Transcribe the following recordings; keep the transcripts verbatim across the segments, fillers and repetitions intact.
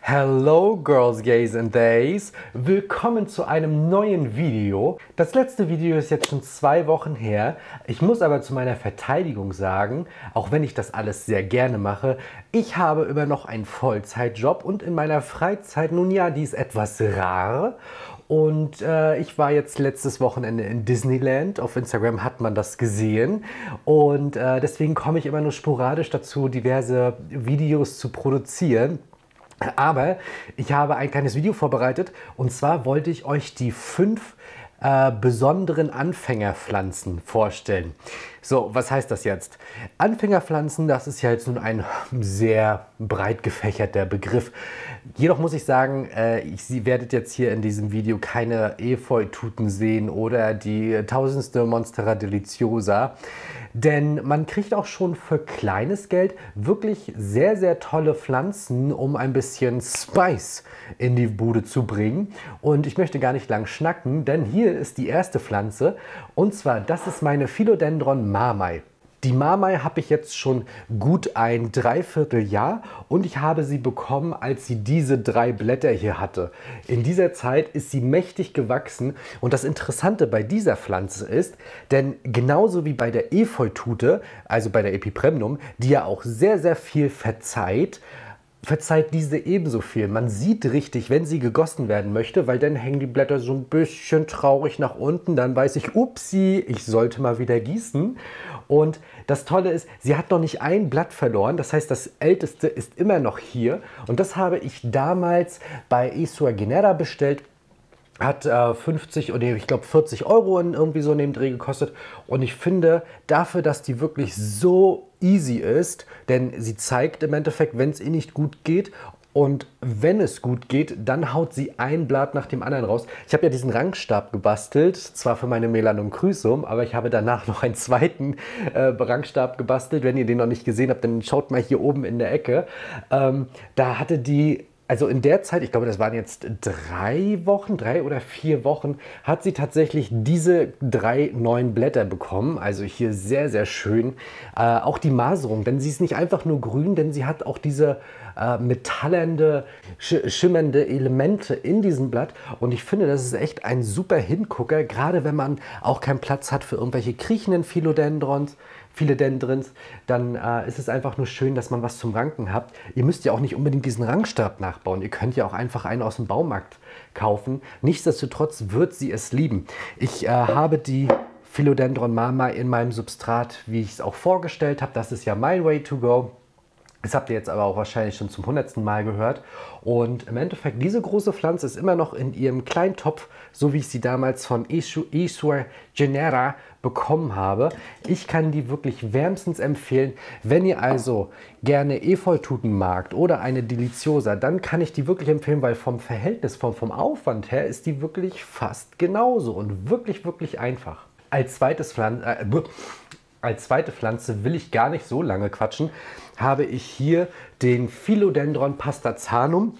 Hello Girls, Gays and Theys! Willkommen zu einem neuen Video. Das letzte Video ist jetzt schon zwei Wochen her. Ich muss aber zu meiner Verteidigung sagen, auch wenn ich das alles sehr gerne mache, ich habe immer noch einen Vollzeitjob und in meiner Freizeit, nun ja, die ist etwas rar. Und äh, ich war jetzt letztes Wochenende in Disneyland. Auf Instagram hat man das gesehen. Und äh, deswegen komme ich immer nur sporadisch dazu, diverse Videos zu produzieren. Aber ich habe ein kleines Video vorbereitet und zwar wollte ich euch die fünf äh, besonderen Anfängerpflanzen vorstellen. So, was heißt das jetzt? Anfängerpflanzen, das ist ja jetzt nun ein sehr breit gefächerter Begriff. Jedoch muss ich sagen, äh, ich, Sie werdet jetzt hier in diesem Video keine Efeututen sehen oder die tausendste Monstera deliciosa. Denn man kriegt auch schon für kleines Geld wirklich sehr, sehr tolle Pflanzen, um ein bisschen Spice in die Bude zu bringen. Und ich möchte gar nicht lang schnacken, denn hier ist die erste Pflanze. Und zwar, das ist meine Philodendron Mamai. Die Mamai habe ich jetzt schon gut ein Dreivierteljahr und ich habe sie bekommen, als sie diese drei Blätter hier hatte. In dieser Zeit ist sie mächtig gewachsen und das Interessante bei dieser Pflanze ist, denn genauso wie bei der Efeutute, also bei der Epipremnum, die ja auch sehr, sehr viel verzeiht, verzeiht diese ebenso viel. Man sieht richtig, wenn sie gegossen werden möchte, weil dann hängen die Blätter so ein bisschen traurig nach unten. Dann weiß ich, upsi, ich sollte mal wieder gießen. Und das Tolle ist, sie hat noch nicht ein Blatt verloren. Das heißt, das älteste ist immer noch hier. Und das habe ich damals bei Isuagenera bestellt. Hat äh, fünfzig oder ich glaube vierzig Euro in irgendwie so in dem Dreh gekostet. Und ich finde, dafür, dass die wirklich so easy ist, denn sie zeigt im Endeffekt, wenn es ihr nicht gut geht. Und wenn es gut geht, dann haut sie ein Blatt nach dem anderen raus. Ich habe ja diesen Rangstab gebastelt, zwar für meine Melanum cruisum, aber ich habe danach noch einen zweiten äh, Rangstab gebastelt. Wenn ihr den noch nicht gesehen habt, dann schaut mal hier oben in der Ecke. Ähm, da hatte die... Also in der Zeit, ich glaube, das waren jetzt drei Wochen, drei oder vier Wochen, hat sie tatsächlich diese drei neuen Blätter bekommen. Also hier sehr, sehr schön. Äh, auch die Maserung, denn sie ist nicht einfach nur grün, denn sie hat auch diese äh, metallende, sch schimmernde Elemente in diesem Blatt. Und ich finde, das ist echt ein super Hingucker, gerade wenn man auch keinen Platz hat für irgendwelche kriechenden Philodendrons. Philodendrons, dann äh, ist es einfach nur schön, dass man was zum Ranken hat. Ihr müsst ja auch nicht unbedingt diesen Rangstab nachbauen. Ihr könnt ja auch einfach einen aus dem Baumarkt kaufen. Nichtsdestotrotz wird sie es lieben. Ich äh, habe die Philodendron Mamai in meinem Substrat, wie ich es auch vorgestellt habe. Das ist ja my way to go. Das habt ihr jetzt aber auch wahrscheinlich schon zum hundertsten Mal gehört. Und im Endeffekt, diese große Pflanze ist immer noch in ihrem kleinen Topf, so wie ich sie damals von Isuagenera bekommen habe. Ich kann die wirklich wärmstens empfehlen. Wenn ihr also gerne Efeututen magt oder eine Deliciosa, dann kann ich die wirklich empfehlen, weil vom Verhältnis, vom, vom Aufwand her ist die wirklich fast genauso und wirklich, wirklich einfach. Als zweites Pflanze... Äh, Als zweite Pflanze will ich gar nicht so lange quatschen, habe ich hier den Philodendron Pastazanum.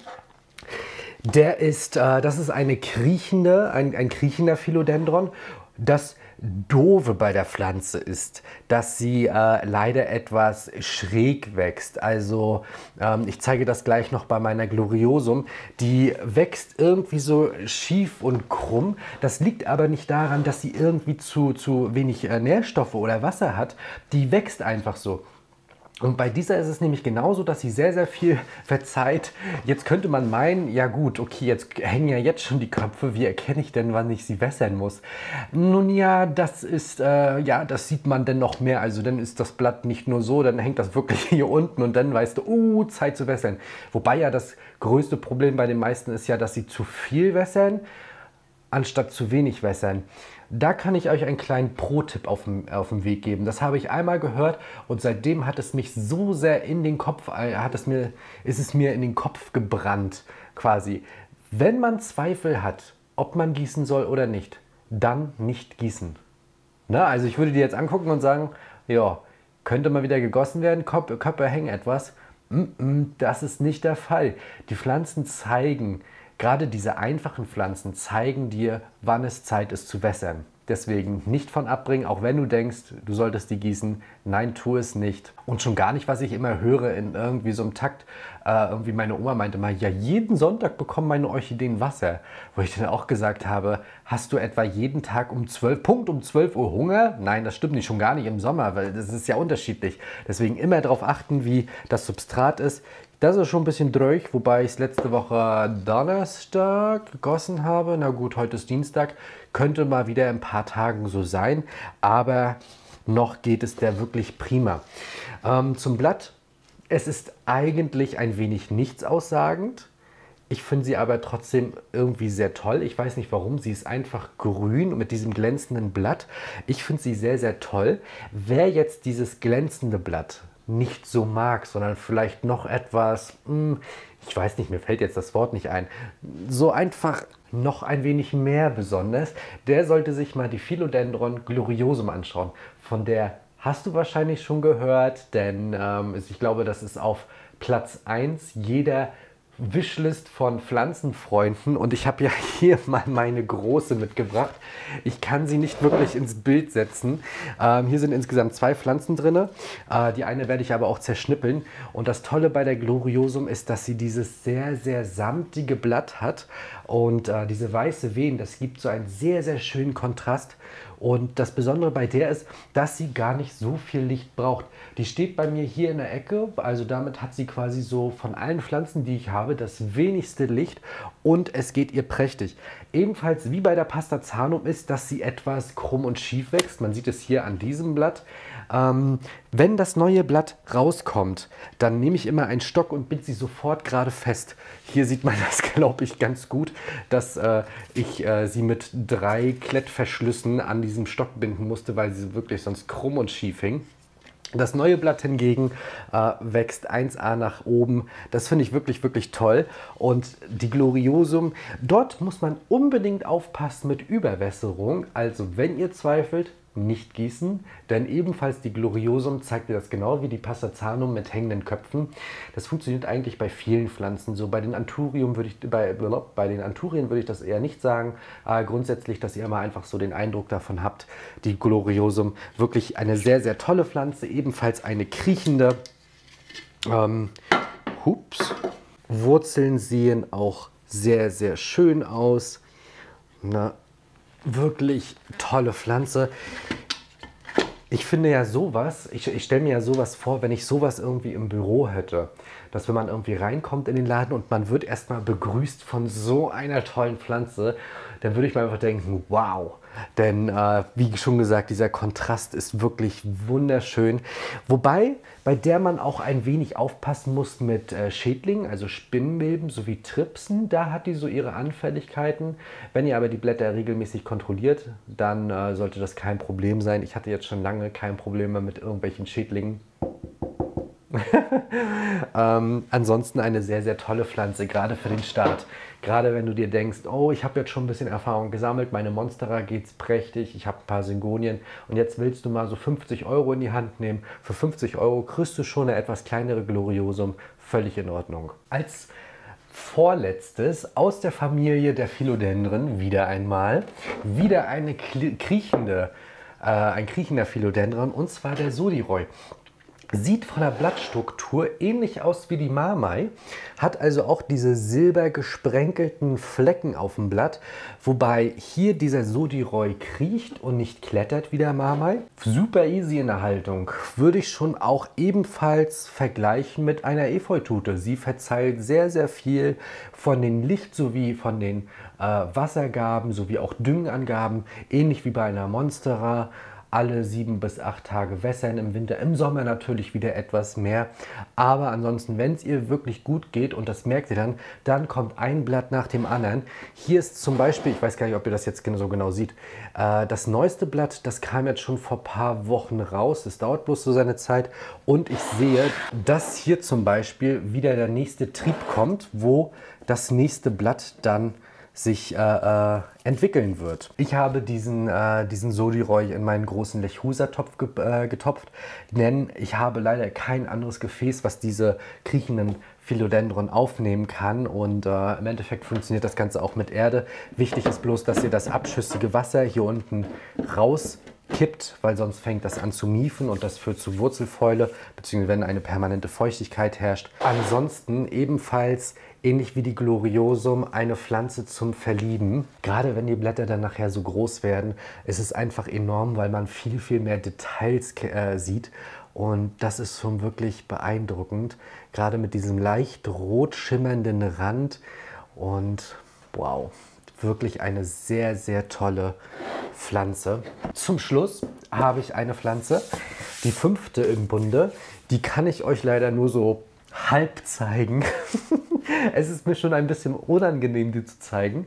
Der ist, äh, das ist eine kriechende, ein, ein kriechender Philodendron. Das Doofe bei der Pflanze ist, dass sie äh, leider etwas schräg wächst. Also ähm, ich zeige das gleich noch bei meiner Gloriosum. Die wächst irgendwie so schief und krumm. Das liegt aber nicht daran, dass sie irgendwie zu, zu wenig äh, Nährstoffe oder Wasser hat. Die wächst einfach so. Und bei dieser ist es nämlich genauso, dass sie sehr, sehr viel verzeiht. Jetzt könnte man meinen, ja gut, okay, jetzt hängen ja jetzt schon die Köpfe. Wie erkenne ich denn, wann ich sie wässern muss? Nun ja, das ist, äh, ja, das sieht man denn noch mehr. Also dann ist das Blatt nicht nur so, dann hängt das wirklich hier unten und dann weißt du, uh, Zeit zu wässern. Wobei ja das größte Problem bei den meisten ist ja, dass sie zu viel wässern, anstatt zu wenig wässern. Da kann ich euch einen kleinen Pro-Tipp auf dem, auf dem Weg geben. Das habe ich einmal gehört und seitdem hat es mich so sehr in den Kopf, hat es mir, ist es mir in den Kopf gebrannt quasi. Wenn man Zweifel hat, ob man gießen soll oder nicht, dann nicht gießen. Na, also ich würde dir jetzt angucken und sagen, ja, könnte mal wieder gegossen werden, Köpfe, Köpfe hängen etwas. Das ist nicht der Fall. Die Pflanzen zeigen, gerade diese einfachen Pflanzen zeigen dir, wann es Zeit ist zu wässern. Deswegen nicht von abbringen, auch wenn du denkst, du solltest die gießen. Nein, tu es nicht. Und schon gar nicht, was ich immer höre in irgendwie so einem Takt. Äh, irgendwie meine Oma meinte mal, ja, jeden Sonntag bekommen meine Orchideen Wasser. Wo ich dann auch gesagt habe, hast du etwa jeden Tag um zwölf, Punkt um zwölf Uhr Hunger? Nein, das stimmt nicht, schon gar nicht im Sommer, weil das ist ja unterschiedlich. Deswegen immer darauf achten, wie das Substrat ist. Das ist schon ein bisschen dröch, wobei ich es letzte Woche Donnerstag gegossen habe. Na gut, heute ist Dienstag. Könnte mal wieder in ein paar Tagen so sein, aber noch geht es der wirklich prima. Ähm, zum Blatt. Es ist eigentlich ein wenig nichtsaussagend. Ich finde sie aber trotzdem irgendwie sehr toll. Ich weiß nicht warum. Sie ist einfach grün mit diesem glänzenden Blatt. Ich finde sie sehr, sehr toll. Wer jetzt dieses glänzende Blatt nicht so mag, sondern vielleicht noch etwas, mh, ich weiß nicht, mir fällt jetzt das Wort nicht ein, so einfach noch ein wenig mehr besonders, der sollte sich mal die Philodendron gloriosum anschauen. Von der hast du wahrscheinlich schon gehört, denn ähm, ich glaube, das ist auf Platz eins jeder Wishlist von Pflanzenfreunden und ich habe ja hier mal meine große mitgebracht. Ich kann sie nicht wirklich ins Bild setzen. Ähm, hier sind insgesamt zwei Pflanzen drin. Äh, die eine werde ich aber auch zerschnippeln. Und das Tolle bei der Gloriosum ist, dass sie dieses sehr, sehr samtige Blatt hat. Und äh, diese weiße Wehen, das gibt so einen sehr, sehr schönen Kontrast. Und das Besondere bei der ist, dass sie gar nicht so viel Licht braucht. Die steht bei mir hier in der Ecke, also damit hat sie quasi so von allen Pflanzen, die ich habe, das wenigste Licht und es geht ihr prächtig. Ebenfalls wie bei der Pastazanum ist, dass sie etwas krumm und schief wächst. Man sieht es hier an diesem Blatt. Ähm, wenn das neue Blatt rauskommt, dann nehme ich immer einen Stock und binde sie sofort gerade fest. Hier sieht man das, glaube ich, ganz gut, dass äh, ich äh, sie mit drei Klettverschlüssen an diesem Stock binden musste, weil sie wirklich sonst krumm und schief hing. Das neue Blatt hingegen äh, wächst eins a nach oben. Das finde ich wirklich, wirklich toll. Und die Gloriosum, dort muss man unbedingt aufpassen mit Überwässerung. Also wenn ihr zweifelt, nicht gießen, denn ebenfalls die Gloriosum zeigt dir das genau wie die Pastazanum mit hängenden Köpfen. Das funktioniert eigentlich bei vielen Pflanzen so. Bei den Anthurium würde ich, bei, bei den Anthurien würde ich das eher nicht sagen. Äh, grundsätzlich, dass ihr immer einfach so den Eindruck davon habt, die Gloriosum wirklich eine sehr, sehr tolle Pflanze, ebenfalls eine kriechende. Ähm, hups. Wurzeln sehen auch sehr, sehr schön aus. Na, wirklich tolle Pflanze. Ich finde ja sowas, ich, ich stelle mir ja sowas vor, wenn ich sowas irgendwie im Büro hätte, dass wenn man irgendwie reinkommt in den Laden und man wird erstmal begrüßt von so einer tollen Pflanze, dann würde ich mir einfach denken, wow. Denn äh, wie schon gesagt, dieser Kontrast ist wirklich wunderschön. Wobei, bei der man auch ein wenig aufpassen muss mit äh, Schädlingen, also Spinnmilben sowie Tripsen. Da hat die so ihre Anfälligkeiten. Wenn ihr aber die Blätter regelmäßig kontrolliert, dann äh, sollte das kein Problem sein. Ich hatte jetzt schon lange kein Problem mehr mit irgendwelchen Schädlingen. ähm, ansonsten eine sehr, sehr tolle Pflanze, gerade für den Start. Gerade wenn du dir denkst, oh, ich habe jetzt schon ein bisschen Erfahrung gesammelt, meine Monstera geht's prächtig, ich habe ein paar Syngonien und jetzt willst du mal so fünfzig Euro in die Hand nehmen. Für fünfzig Euro kriegst du schon eine etwas kleinere Gloriosum, völlig in Ordnung. Als vorletztes aus der Familie der Philodendren, wieder einmal, wieder eine kriechende, äh, ein kriechender Philodendron und zwar der Sodiroy. Sieht von der Blattstruktur ähnlich aus wie die Mamei, hat also auch diese silber gesprenkelten Flecken auf dem Blatt, wobei hier dieser Sodiroy kriecht und nicht klettert wie der Mamei. Super easy in der Haltung, würde ich schon auch ebenfalls vergleichen mit einer Efeutute. Sie verzeiht sehr, sehr viel von den Licht- sowie von den äh, Wassergaben sowie auch Düngenangaben, ähnlich wie bei einer Monstera. Alle sieben bis acht Tage wässern im Winter, im Sommer natürlich wieder etwas mehr. Aber ansonsten, wenn es ihr wirklich gut geht, und das merkt ihr dann, dann kommt ein Blatt nach dem anderen. Hier ist zum Beispiel, ich weiß gar nicht, ob ihr das jetzt so genau seht, äh, das neueste Blatt, das kam jetzt schon vor ein paar Wochen raus. Es dauert bloß so seine Zeit. Und ich sehe, dass hier zum Beispiel wieder der nächste Trieb kommt, wo das nächste Blatt dann sich äh, äh, entwickeln wird. Ich habe diesen, äh, diesen Sodiroy in meinen großen Lechhusa-Topf ge äh, getopft, denn ich habe leider kein anderes Gefäß, was diese kriechenden Philodendron aufnehmen kann. Und äh, im Endeffekt funktioniert das Ganze auch mit Erde. Wichtig ist bloß, dass ihr das abschüssige Wasser hier unten rauskippt, weil sonst fängt das an zu miefen und das führt zu Wurzelfäule, beziehungsweise wenn eine permanente Feuchtigkeit herrscht. Ansonsten ebenfalls ähnlich wie die Gloriosum eine Pflanze zum Verlieben. Gerade wenn die Blätter dann nachher so groß werden, ist es einfach enorm, weil man viel, viel mehr Details äh, sieht. Und das ist schon wirklich beeindruckend, gerade mit diesem leicht rot schimmernden Rand. Und wow, wirklich eine sehr, sehr tolle Pflanze. Zum Schluss habe ich eine Pflanze, die fünfte im Bunde. Die kann ich euch leider nur so halb zeigen. Es ist mir schon ein bisschen unangenehm, die zu zeigen.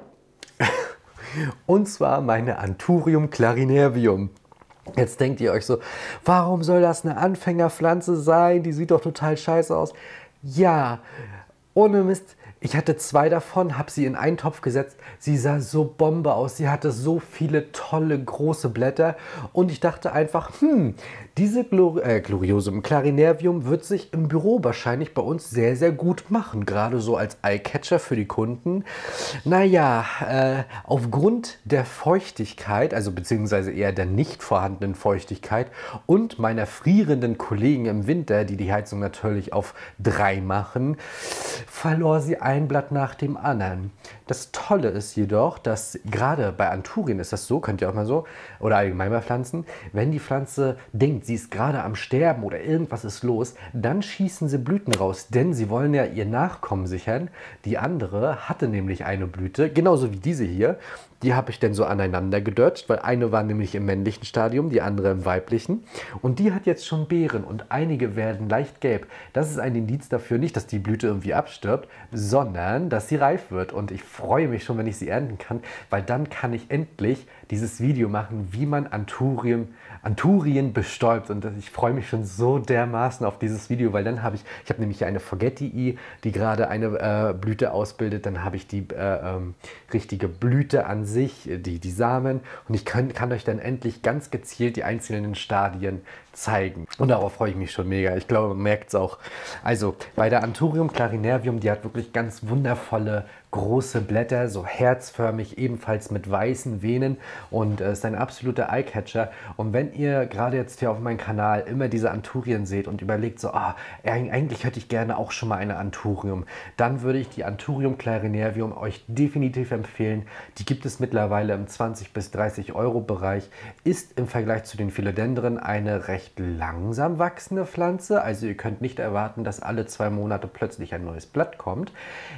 Und zwar meine Anthurium clarinervium. Jetzt denkt ihr euch so, warum soll das eine Anfängerpflanze sein? Die sieht doch total scheiße aus. Ja, ohne Mist. Ich hatte zwei davon, habe sie in einen Topf gesetzt. Sie sah so Bombe aus. Sie hatte so viele tolle, große Blätter. Und ich dachte einfach, hm, diese Glor äh, Gloriosum clarinervium wird sich im Büro wahrscheinlich bei uns sehr, sehr gut machen. Gerade so als Eyecatcher für die Kunden. Naja, äh, aufgrund der Feuchtigkeit, also beziehungsweise eher der nicht vorhandenen Feuchtigkeit und meiner frierenden Kollegen im Winter, die die Heizung natürlich auf drei machen, verlor sie ein Blatt nach dem anderen. Das Tolle ist jedoch, dass gerade bei Anthurien ist das so, könnt ihr auch mal so, oder allgemein bei Pflanzen, wenn die Pflanze denkt, sie ist gerade am Sterben oder irgendwas ist los, dann schießen sie Blüten raus, denn sie wollen ja ihr Nachkommen sichern. Die andere hatte nämlich eine Blüte, genauso wie diese hier. Die habe ich dann so aneinander gedötscht, weil eine war nämlich im männlichen Stadium, die andere im weiblichen. Und die hat jetzt schon Beeren und einige werden leicht gelb. Das ist ein Indiz dafür, nicht, dass die Blüte irgendwie abstirbt, sondern dass sie reif wird. Und ich freue mich schon, wenn ich sie ernten kann, weil dann kann ich endlich dieses Video machen, wie man Anthurien, Anthurien bestäubt. Und ich freue mich schon so dermaßen auf dieses Video, weil dann habe ich, ich habe nämlich hier eine Forgetii, die gerade eine äh, Blüte ausbildet. Dann habe ich die äh, ähm, richtige Blüte an sich, die, die Samen. Und ich kann, kann euch dann endlich ganz gezielt die einzelnen Stadien zeigen. Und darauf freue ich mich schon mega. Ich glaube, man merkt es auch. Also bei der Anthurium clarinervium, die hat wirklich ganz wundervolle große Blätter, so herzförmig, ebenfalls mit weißen Venen und äh, ist ein absoluter Eyecatcher. Und wenn ihr gerade jetzt hier auf meinem Kanal immer diese Anthurien seht und überlegt so, ah, eigentlich hätte ich gerne auch schon mal eine Anthurium, dann würde ich die Anthurium clarinervium euch definitiv empfehlen. Die gibt es mittlerweile im zwanzig bis dreißig Euro Bereich, ist im Vergleich zu den Philodendren eine recht langsam wachsende Pflanze. Also ihr könnt nicht erwarten, dass alle zwei Monate plötzlich ein neues Blatt kommt.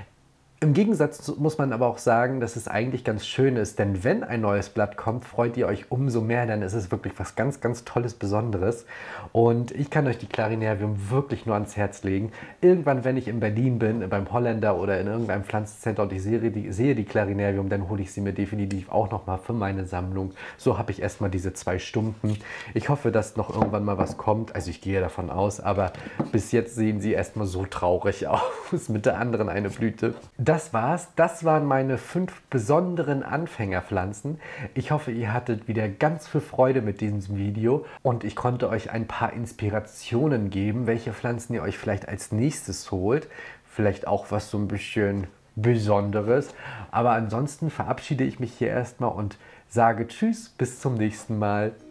Im Gegensatz muss man aber auch sagen, dass es eigentlich ganz schön ist, denn wenn ein neues Blatt kommt, freut ihr euch umso mehr, denn es ist wirklich was ganz, ganz Tolles, Besonderes. Und ich kann euch die Clarinervium wirklich nur ans Herz legen. Irgendwann, wenn ich in Berlin bin, beim Holländer oder in irgendeinem Pflanzencenter und ich sehe die, sehe die Clarinervium, dann hole ich sie mir definitiv auch nochmal für meine Sammlung. So habe ich erstmal diese zwei Stumpen. Ich hoffe, dass noch irgendwann mal was kommt. Also ich gehe davon aus, aber bis jetzt sehen sie erstmal so traurig aus. Mit der anderen eine Blüte. Das war's. Das waren meine fünf besonderen Anfängerpflanzen. Ich hoffe, ihr hattet wieder ganz viel Freude mit diesem Video und ich konnte euch ein paar Inspirationen geben, welche Pflanzen ihr euch vielleicht als nächstes holt. Vielleicht auch was so ein bisschen Besonderes. Aber ansonsten verabschiede ich mich hier erstmal und sage Tschüss, bis zum nächsten Mal.